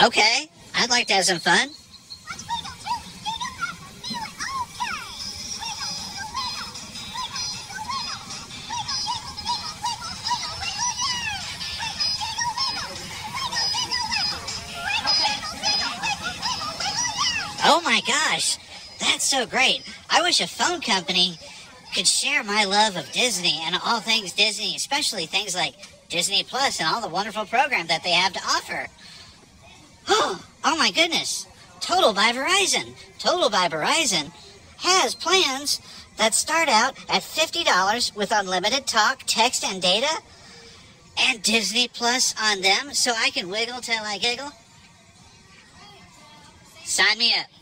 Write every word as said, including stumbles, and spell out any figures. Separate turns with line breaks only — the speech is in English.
Okay, I'd like to have some fun.
Let's wiggle too. Giggle has us feeling okay.
Oh my gosh, that's so great. I wish a phone company could share my love of Disney and all things Disney, especially things like Disney Plus and all the wonderful programs that they have to offer. Oh, oh my goodness. Total by Verizon. Total by Verizon has plans that start out at fifty dollars with unlimited talk, text, and data, and Disney Plus on them, so I can wiggle till I giggle. Sign me up.